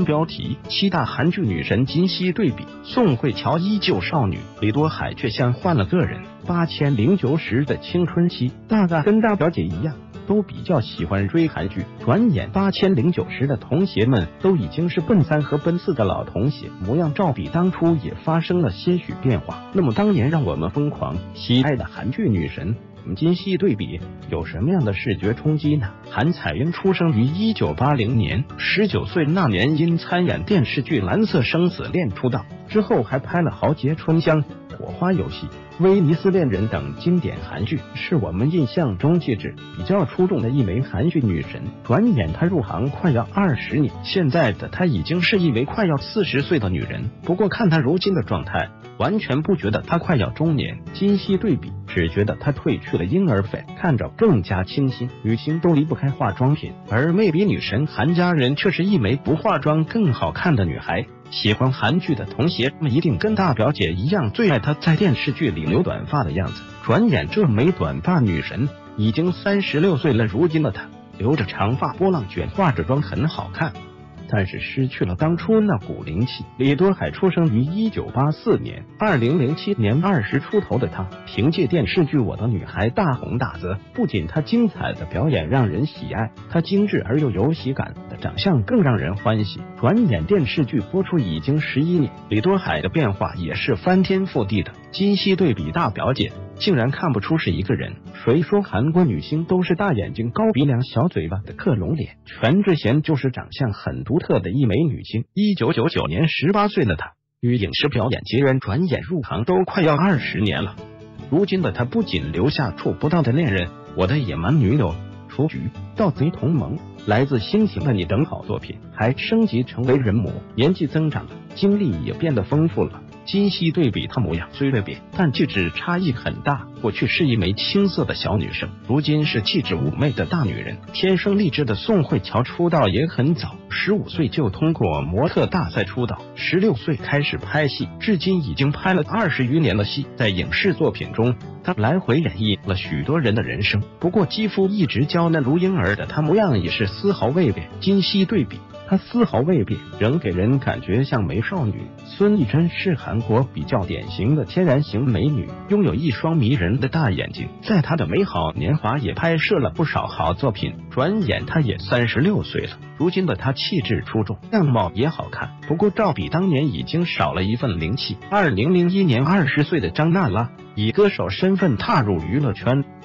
标题：7大韩剧女神今昔对比，宋慧乔依旧少女，李多海却像换了个人。8009时的青春期，大概跟大表姐一样，都比较喜欢追韩剧。转眼8009时的同学们都已经是奔3和奔4的老同学，模样照比当初也发生了些许变化。那么当年让我们疯狂喜爱的韩剧女神，今昔对比有什么样的视觉冲击呢？韩彩英出生于1980年，19岁那年因参演电视剧《蓝色生死恋》出道，之后还拍了《豪杰春香》《火花游戏》《威尼斯恋人》等经典韩剧，是我们印象中气质比较出众的一枚韩剧女神。转眼她入行快要20年，现在的她已经是一位快要40岁的女人。不过看她如今的状态，完全不觉得她快要中年。今昔对比，只觉得她褪去了婴儿肥，看着更加清新。女星都离不开化妆品，而魅比女神韩佳人却是一枚不化妆更好看的女孩。喜欢韩剧的同学们一定跟大表姐一样，最爱她在电视剧里留短发的样子。转眼这枚短发女神已经36岁了，如今的她留着长发波浪卷，化着妆很好看，但是失去了当初那股灵气。李多海出生于1984年，2007年20出头的他，凭借电视剧《我的女孩》大红大紫。不仅他精彩的表演让人喜爱，他精致而又有喜感的长相更让人欢喜。转眼电视剧播出已经11年，李多海的变化也是翻天覆地的。今昔对比大表姐，竟然看不出是一个人。谁说韩国女星都是大眼睛、高鼻梁、小嘴巴的克隆脸？全智贤就是长相很独特的一枚女星。1999年18岁的她与影视表演结缘，转眼入行都快要20年了。如今的她不仅留下触不到的恋人、我的野蛮女友、雏菊、盗贼同盟、来自星星的你等好作品，还升级成为人模。年纪增长了，经历也变得丰富了。今昔对比，她模样虽略变，但气质差异很大。过去是一枚青涩的小女生，如今是气质妩媚的大女人。天生丽质的宋慧乔出道也很早，15岁就通过模特大赛出道，16岁开始拍戏，至今已经拍了20余年的戏。在影视作品中，她来回演绎了许多人的人生。不过肌肤一直娇嫩如婴儿的她模样也是丝毫未变。今昔对比，她丝毫未变，仍给人感觉像美少女。孙艺珍是韩国比较典型的天然型美女，拥有一双迷人的大眼睛，在她的美好年华也拍摄了不少好作品。转眼她也36岁了，如今的她气质出众，样貌也好看，不过照比当年已经少了一份灵气。2001年20岁的张娜拉以歌手身份踏入娱乐圈。